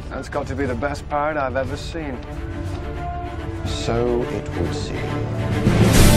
That's got to be the best part I've ever seen. So it would seem.